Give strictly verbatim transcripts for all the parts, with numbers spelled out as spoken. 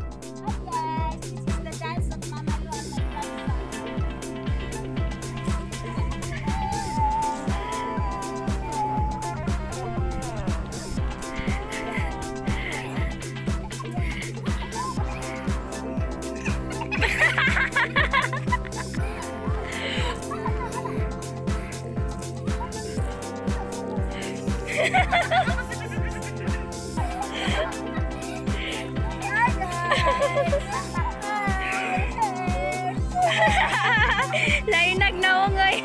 Lain nagnaungay.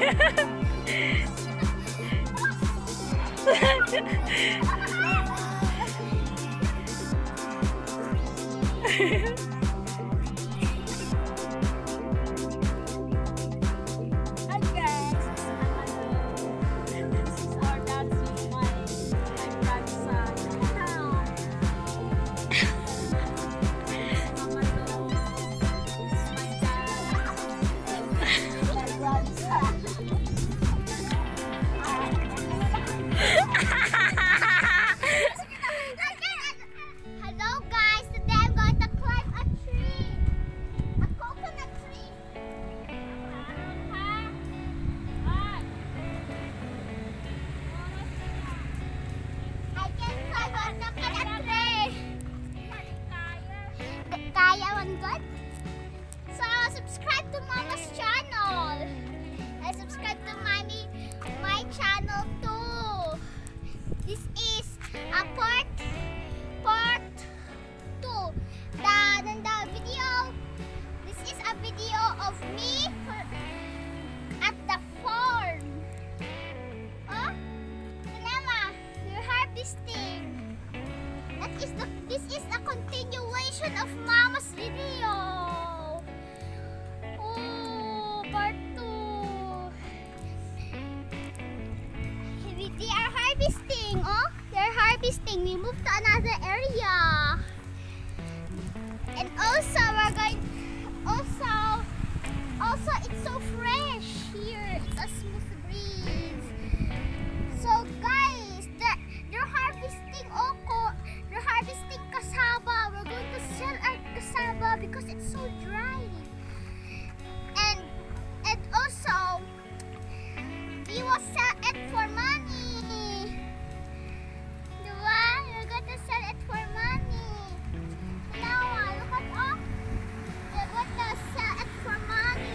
Good. So subscribe to Mama's channel. And subscribe to mommy my channel too. This is a part part two. The, the, the video. This is a video of me at the farm. Oh, Mama, we're harvesting. That is the. This is a continuation of Mama's video. Oh, part two. They are harvesting. Oh, they're harvesting. We moved to another area. And also, we're going. Also, also, it's so fresh here. It's a smooth breeze. So, guys, they're, they're harvesting oko. They're harvesting cassava. We're going to sell our cassava because it's so dry. And and also, we will sell it for money. Diba? We're going to sell it for money. Now, look at all. We're going to sell it for money.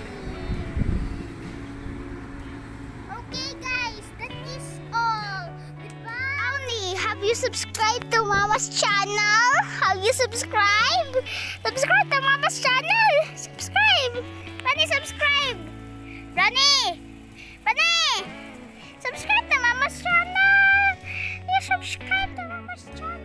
Okay, guys, that is all. Goodbye. Only, have you subscribed to Mama's channel? Have you subscribed? Subscribe to Mama's channel. Subscribe. Rani, subscribe. Rani. Rani. Subscribe to Mama's channel. You subscribe to Mama's channel.